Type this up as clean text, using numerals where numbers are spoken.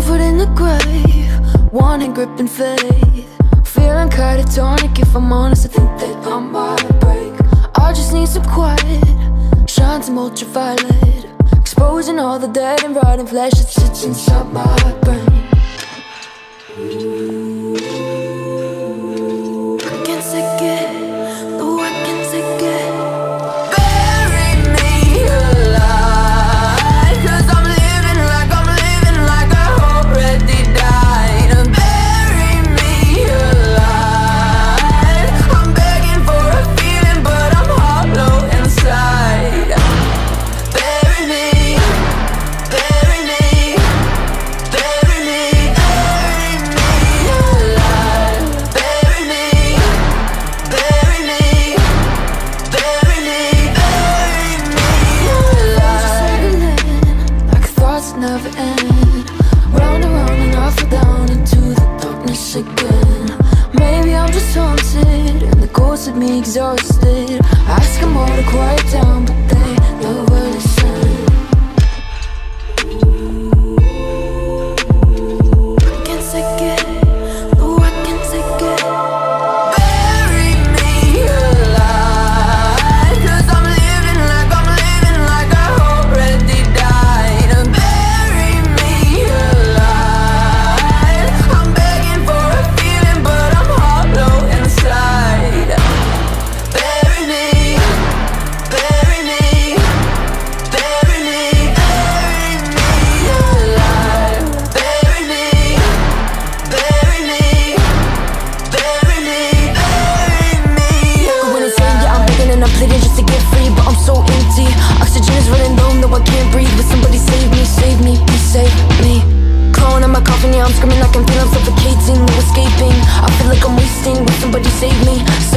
foot in the grave, one hand gripping faith. Feeling catatonic, if I'm honest, I think that I might break. I just need some quiet, shine some ultraviolet, exposing all the dead and rotting flesh that sits inside my brain. I can't take it, no, I can't take it. Bury me alive, 'cause I'm living like I already died. Bury me alive, I'm begging for a feeling, but I'm hollow inside. Bury me, bury me, bury me, bury me alive. Bury me, bury me, bury me, bury me alive. Like thoughts that never end, round and round and I fall down into the darkness again. Maybe I'm just haunted and the ghosts of me exhausted. I ask them all to quiet down, but they never listen. I can't take it, no, I can't take it. Bury me alive, 'cause I'm living like I already died. Bury me alive, I'm begging for a feeling, but I'm hollow inside. Bury me, bury me, bury me, bury me alive. Bury me, bury me, bury me, bury me alive. When it's saying, yeah, I'm begging and I'm pleading just to get free, but I'm so empty. Oxygen is running low, no, I can't breathe. Will somebody save me, please save me. Clawing on my coffin, yeah, I'm screaming like I'm feeling, I'm suffocating, no escaping. I feel like I'm wasting, will somebody save me?